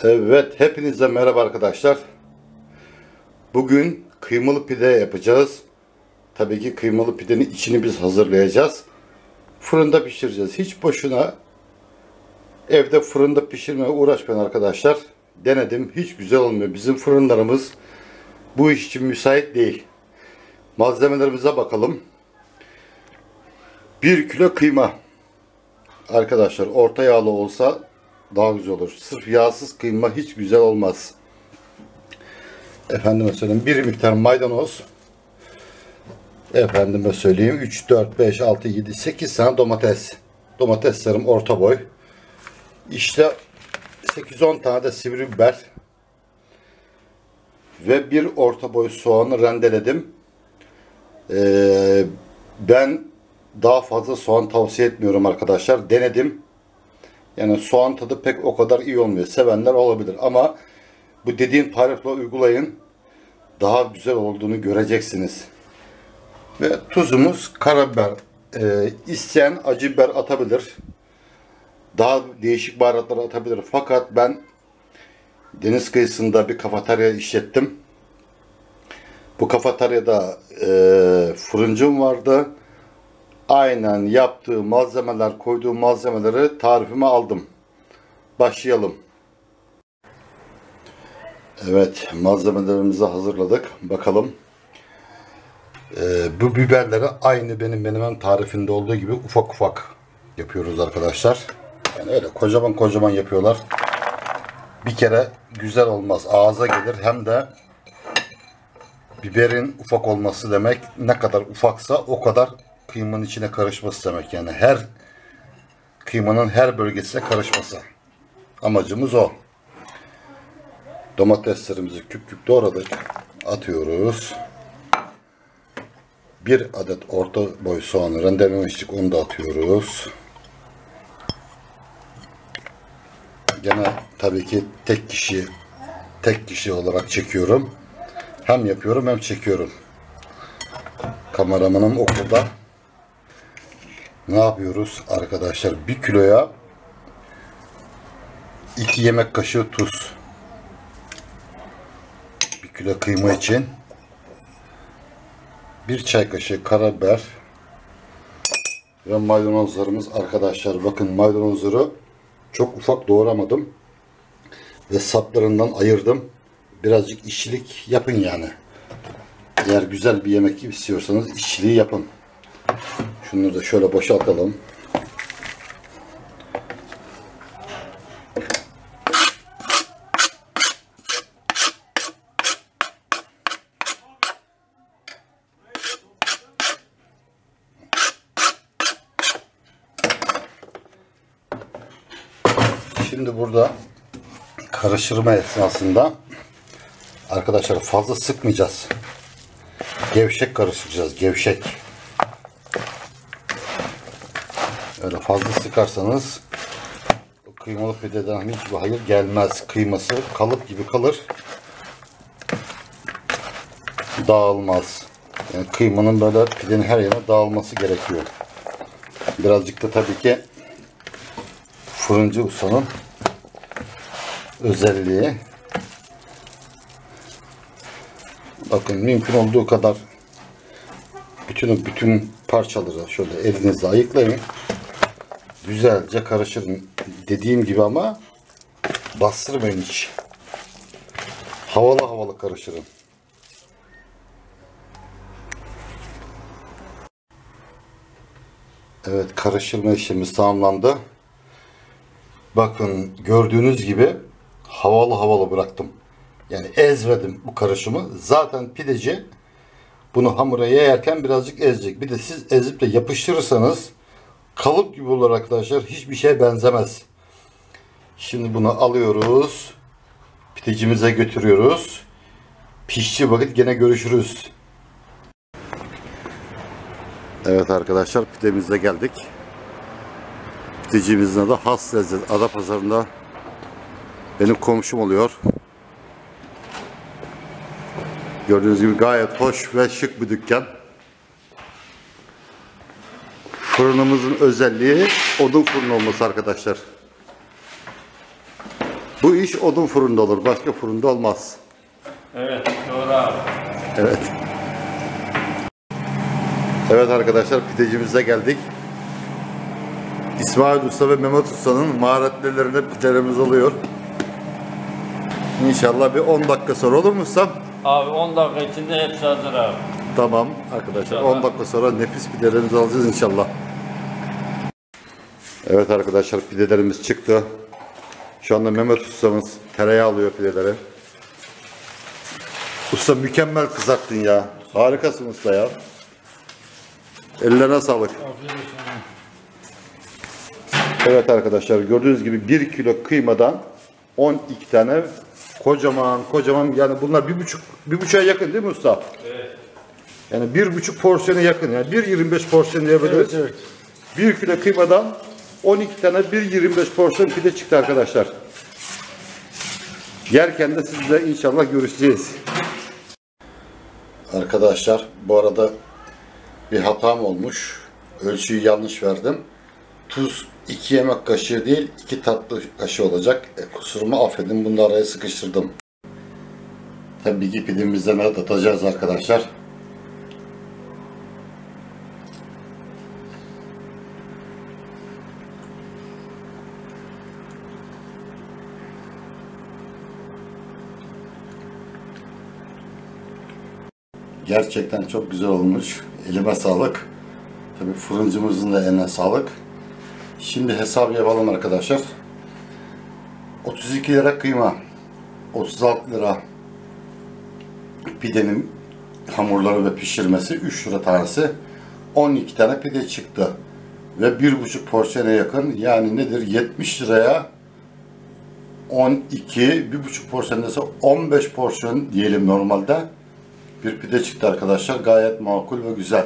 Evet, hepinize merhaba arkadaşlar. Bugün kıymalı pide yapacağız. Tabii ki kıymalı pidenin içini biz hazırlayacağız. Fırında pişireceğiz. Hiç boşuna evde fırında pişirmeye uğraşmayın arkadaşlar. Denedim, hiç güzel olmuyor. Bizim fırınlarımız bu iş için müsait değil. Malzemelerimize bakalım. 1 kilo kıyma. Arkadaşlar orta yağlı olsa daha güzel olur. Sırf yağsız kıyma hiç güzel olmaz. Efendime söyleyeyim, bir miktar maydanoz. Efendime söyleyeyim 3, 4, 5, 6, 7, 8 tane domates. Domateslerim orta boy. İşte 8-10 tane de sivri biber. Ve bir orta boy soğanı rendeledim. Ben daha fazla soğan tavsiye etmiyorum arkadaşlar. Denedim. Yani soğan tadı pek o kadar iyi olmuyor. Sevenler olabilir ama bu dediğim tarifle uygulayın. Daha güzel olduğunu göreceksiniz. Ve tuzumuz, karabiber. İsteyen acı biber atabilir. Daha değişik baharatlar atabilir. Fakat ben deniz kıyısında bir kafeterya işlettim. Bu kafeteryada fırıncım vardı. Aynen yaptığı malzemeler, koyduğu malzemeleri tarifime aldım. Başlayalım. Evet, malzemelerimizi hazırladık. Bakalım. Bu biberleri aynı benim menemen tarifinde olduğu gibi ufak ufak yapıyoruz arkadaşlar. Yani öyle kocaman kocaman yapıyorlar. Bir kere güzel olmaz. Ağza gelir, hem de biberin ufak olması demek, ne kadar ufaksa o kadar kıymanın içine karışması demek. Yani her kıymanın her bölgesine karışması. Amacımız o. Domateslerimizi küp küp doğradık. Atıyoruz. Bir adet orta boy soğanı rendelemiştik, onu da atıyoruz. Gene tabii ki tek kişi olarak çekiyorum. Hem yapıyorum hem çekiyorum. Kameramanım okulda. Ne yapıyoruz arkadaşlar? 1 kiloya 2 yemek kaşığı tuz. 1 kilo kıyma için 1 çay kaşığı karabiber ve maydanozlarımız arkadaşlar. Bakın, maydanozları çok ufak doğramadım ve saplarından ayırdım. Birazcık işçilik yapın yani. Eğer güzel bir yemek istiyorsanız işçiliği yapın. Şunları da şöyle boşaltalım. Şimdi burada karıştırma esnasında arkadaşlar fazla sıkmayacağız. Gevşek karıştıracağız. Gevşek. Öyle fazla sıkarsanız kıymalı pideden hiçbir hayır gelmez. Kıyması kalıp gibi kalır. Dağılmaz. Yani kıymanın böyle pidenin her yerine dağılması gerekiyor. Birazcık da tabii ki fırıncı ustanın özelliği. Bakın, mümkün olduğu kadar bütün parçaları şöyle elinizle ayıklayın. Güzelce karıştırın. Dediğim gibi ama bastırmayın hiç. Havalı havalı karıştırın. Evet, karıştırma işlemimiz tamamlandı. Bakın, gördüğünüz gibi havalı havalı bıraktım. Yani ezmedim bu karışımı. Zaten pideci bunu hamura yayarken birazcık ezecek. Bir de siz ezip de yapıştırırsanız kalıp gibi olur arkadaşlar. Hiçbir şeye benzemez. Şimdi bunu alıyoruz. Pidecimize götürüyoruz. Piştiği vakit gene görüşürüz. Evet arkadaşlar, pidemize geldik. Pidecimizin adı Has Lezzet. Adapazarı'nda benim komşum oluyor. Gördüğünüz gibi gayet hoş ve şık bir dükkan. Fırınımızın özelliği odun fırını olması arkadaşlar. Bu iş odun fırında olur. Başka fırında olmaz. Evet, doğru abi. Evet. Evet arkadaşlar, pidecimize geldik. İsmail Usta ve Mehmet Usta'nın maharetlerinde pidelerimiz oluyor. İnşallah bir 10 dakika sonra olur mu ustam? Abi 10 dakika içinde hepsi hazır abi. Tamam arkadaşlar, İnşallah. 10 dakika sonra nefis pidelerimizi alacağız inşallah. Evet arkadaşlar, pidelerimiz çıktı. Şu anda Mehmet Usta'mız tereyağı alıyor pideleri. Usta mükemmel kızarttın ya. Harikasın usta ya. Ellerine sağlık. Evet arkadaşlar, gördüğünüz gibi 1 kilo kıymadan 12 tane kocaman, yani bunlar bir buçuğa yakın değil mi usta? Evet. Yani 1,5 porsiyona yakın, yani 1,25 porsiyon diyebiliriz. Evet. 1 kilo kıymadan 12 tane 1,25 porsiyon pide çıktı arkadaşlar. Yerken de sizle inşallah görüşeceğiz. Arkadaşlar bu arada bir hatam olmuş. Ölçüyü yanlış verdim. Tuz 2 yemek kaşığı değil 2 tatlı kaşığı olacak. Kusurumu affedin, bunu da araya sıkıştırdım. Tabii ki pidemizden de tatacağız arkadaşlar. Gerçekten çok güzel olmuş. Elime sağlık. Tabii fırıncımızın da eline sağlık. Şimdi hesabı yapalım arkadaşlar. 32 lira kıyma, 36 lira pidenin hamurları ve pişirmesi, 3 lira tanesi, 12 tane pide çıktı. Ve 1,5 porsiyona yakın, yani nedir? 70 liraya 12, 1,5 porsiyon ise 15 porsiyon diyelim normalde. Bir pide çıktı arkadaşlar. Gayet makul ve güzel.